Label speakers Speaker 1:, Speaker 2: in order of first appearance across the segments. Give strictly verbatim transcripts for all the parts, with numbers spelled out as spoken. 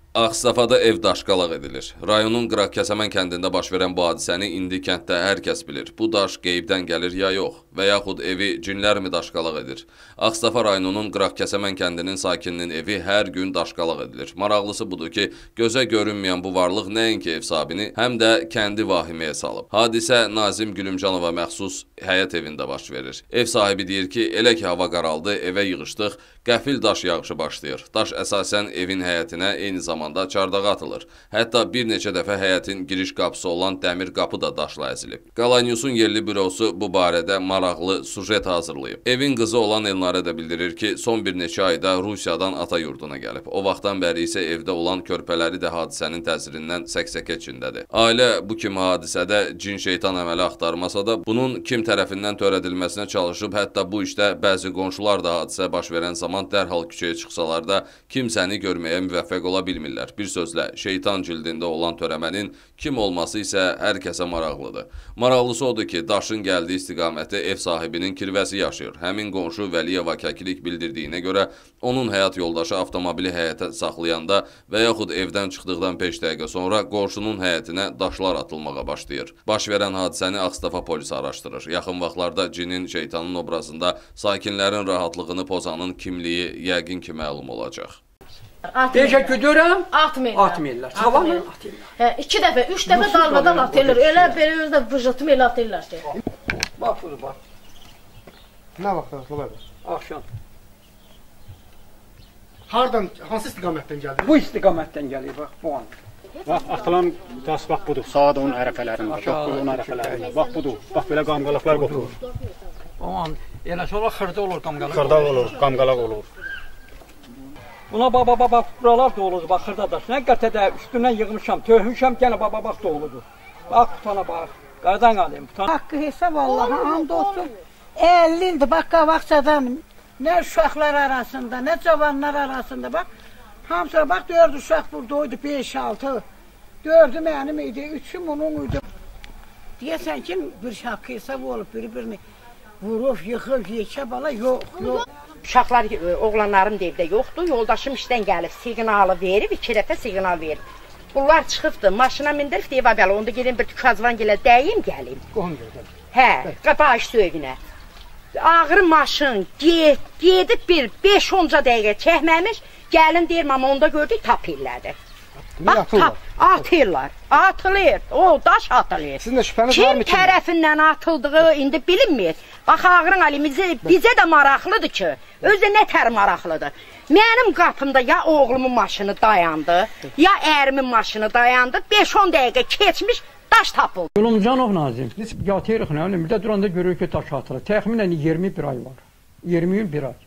Speaker 1: Ağstafada ev daşqalaq edilir. Rayonun Qıraqkəsəmən kəndində baş verən bu hadisəni indi kənddə hər kəs bilir. Bu daş qeybdən gəlir ya yox və yaxud evi cinlərmi daşqalaq edir? Ağstafa rayonunun Qıraqkəsəmən kəndinin sakininin evi hər gün daşqalaq edilir. Maraqlısı budur ki, gözə görünməyən bu varlıq nəinki ev sahibini, həm də kəndi vahiməyə salıb. Hadisə Nazim Gülümcanova məxsus həyət evində baş verir. Ev sahibi deyir ki, elə ki hava qaraldı, evə yığışdıq, qəfil daş yağışı başlayır. Daş əsasən evin həyətinə eyni zamanda zamanda çardağa atılır. Hətta bir neçə dəfə həyətin giriş qapısı olan dəmir qapı da daşla əzilib. Qalaniyusun yerli bürosu bu barədə maraqlı sujet hazırlayıb. Evin qızı olan Elnarə də bildirir ki, son bir neçə ayda Rusiyadan ata yurduna gəlib. O vaxtdan bəri isə evdə olan körpələri də hadisənin təsirindən səksəkə içindədir. Ailə bu kimi hadisədə cin şeytan əməli axtarmasa da, bunun kim tərəfindən törədilməsinə çalışıb, hətta bu işdə bəzi qonşular da hadisə baş verən zaman dərhal küçəyə çıxsalar da kimsəni görməyə müvəffəq ola bilmirlər. Bir sözlə, şeytan cildində olan törəmənin kim olması isə hər kəsə maraqlıdır. Maraqlısı odur ki, daşın gəldiyi istiqaməti ev sahibinin kirvəsi yaşayır. Həmin qonşu Vəliyeva kəkilik bildirdiyinə görə onun həyat yoldaşı avtomobili həyətə saxlayanda və yaxud evdən çıxdıqdan beş dəqiqə sonra qonşunun həyətinə daşlar atılmağa başlayır. Baş verən hadisəni Ağstafa polisi araşdırır. Yaxın vaxtlarda cinin, şeytanın obrazında sakinlərin rahatlığını pozanın kimliyi yəqin ki məlum olacaq.
Speaker 2: Deyəcək güdürəm,
Speaker 3: atmırlar.
Speaker 2: Atmırlar. Salamı atırlar.
Speaker 3: Hə, iki dəfə, üç dəfə dalmadan atırlar. Elə belə özdə vıcıtım elə atırlar ki.
Speaker 2: Bax, budur, bax.
Speaker 4: Nə vaxt atılır?
Speaker 2: Axşam.
Speaker 4: Hardan, hansı istiqamətdən gəlir?
Speaker 2: Bu istiqamətdən gəlir, bax, bu an.
Speaker 5: Bax, atılan daş bax budur, saat onun ərəfələrində, bax, onun ərəfələrində, bax budur, bax, belə qamqalaqlar qopur.
Speaker 2: O an, elə sonra xırda olur qamqalaq.
Speaker 5: Xırda olur, qamqalaq olur.
Speaker 2: Buna baba baba buralar doludur, bax xırda daş. Nə qətədə üstündən yığmışam, töhmüşəm, gələ baba bax doludur. Bax, butana bax, qardan qalayım, butana.
Speaker 6: Haqqı hesab Allah'a hamd olsun. əlli ildir, bax, qabaqcadan, nə uşaqlar arasında, nə cavanlar arasında, bax, hamısı, bax, dörd uşaq buradaydı, beş, altı, dördü mənim idi, üçü bunun idi. Deyəsən ki, bir haqqı hesab olub, bir-birini vurub, yıxıb, yekə bala, yox, yox.
Speaker 7: Uşaqlar, oğlanlarım da evdə yoxdur, yoldaşım işdən gəlib, siqnalı verib, iki dəfə siqnal verib. Bunlar çıxıbdır, maşına mindirib, deyib, belə, onda gedin bir tükazvan gələ dəyim, gəlim.
Speaker 2: Qohum gəldim.
Speaker 7: Hə, baş söyünə. Ağır maşın, gedib bir beş onca dəqiqə çəkməmiş, gəlin deyir, mama onda gördük, tap illədi. Bax, tap, atırlar, atılır, o, daş atılır.
Speaker 4: Sizin də şübhəniz var mı ki?
Speaker 7: Kim tərəfindən atıldığı indi bilinmir. Bax, ağırın alimizi bizə də maraqlıdır ki, özü nə tər maraqlıdır. Mənim qapımda ya oğlumun maşını dayandı, ya ərimin maşını dayandı, beş on dəqiqə keçmiş, daş tapıldı.
Speaker 2: Gülümcanov Nazim, biz yatırıq, nə bilim, bir də duranda görürük ki, daş atılır. Təxminən iyirmi bir ay var, iyirmi bir ay.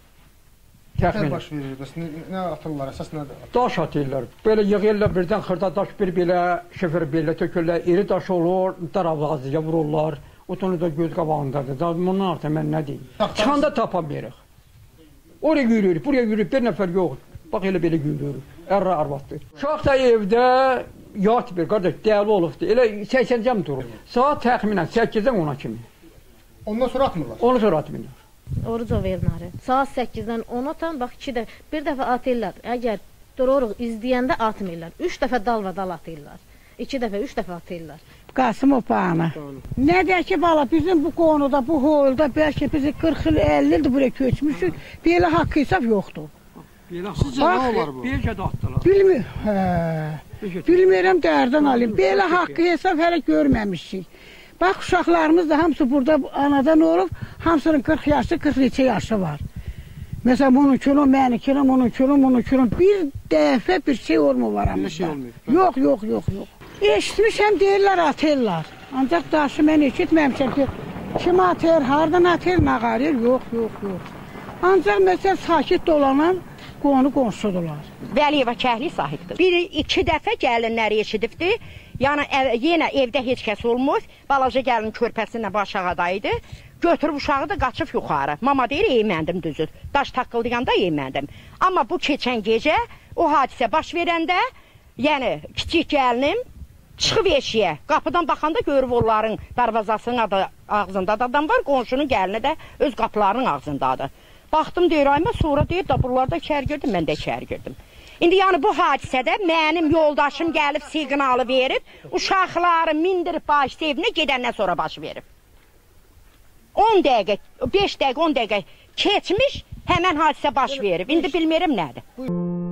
Speaker 4: Nə baş verir, nə atırlar, əsas nədir?
Speaker 2: Daş atırlar, belə yığırlar birdən xırda daş, bir belə şifir belə tökürlər, iri daş olur, daravazıya vururlar, otunu da göz qabağındadır, bunun artıq mən nə deyim? Çıxanda tapa veririk. Oraya yürüyürük, buraya yürüyüb, bir nəfər yox, bax elə belə yürüyürük, ərra arvatdır. Uşaq da evdə yatmır, qardaş, dəli olubdur, elə səksəncəm durur, saat təxminən səkkizdən ona kimi.
Speaker 4: Ondan sonra atmırlar?
Speaker 2: Onu sonra atmırlar.
Speaker 3: Orucov Elnarə. Saat səkkizdən ona tan, bax, iki dəfə, bir dəfə atırlar. Əgər dururuq izləyəndə atmırlar. Üç dəfə dalva-dal atırlar. İki dəfə, üç dəfə atırlar.
Speaker 6: Qasımov bağına. Nə deyək ki, bala, bizim bu qonuda, bu holda, bəlkə bizi qırx il, əlli ildir buraya köçmüşük, belə haqq hesab yoxdur.
Speaker 4: Sizcə nə olar bu?
Speaker 2: Bir gədə atdılar.
Speaker 6: Bilmir, hə, bilmirəm, dərdən alayım. Belə haqq hesab hələ görməmişik. Bax, uşaqlarımız da hamısı burada anadan olub, hamısının qırx yaşı, qırx neçə yaşı var. Məsələn, bunun kilon, mənim kilon, bunun kilon, bunun kilon, bir dəfə bir şey olmur var aramızda.
Speaker 4: Bir şey olmuyor.
Speaker 6: Yox, yox, yox, yox. Eşitmişəm, deyirlər, atırlar. Ancaq daşı mən eşitməmişəm ki, kim atır, hardan atır, nə qarır, yox, yox, yox. Ancaq məsələn, sakit dolanan qonu qonşudurlar.
Speaker 7: Vəliyeva kəhli sahibdir. Bir, iki dəfə gəlinləri eşidibdir. Yəni, yenə evdə heç kəs olmur. Balaca gəlin körpəsinlə başağadaydı. Götürüb uşağı da qaçıb yuxarı. Mama deyir, eyməndim düzür. Daş taqqıldayanda eyməndim. Amma bu keçən gecə, o hadisə baş verəndə, yəni, kiçik gəlinim çıxıb eşiyə. Qapıdan baxanda görüb onların darvazasının ağzında da adam var, qonşunun gəlini də öz qapılarının ağzındadır. Baxdım deyir, aymə, sonra deyir, da buralarda içəri girdim, mən də içəri girdim. İndi yəni bu hadisədə mənim yoldaşım gəlib siqnalı verib, uşaqları mindirib bağışlı evinə gedəndən sonra baş verib. on dəqiqə, beş dəqiqə, on dəqiqə keçmiş, həmən hadisə baş verib. İndi bilmirəm nədir.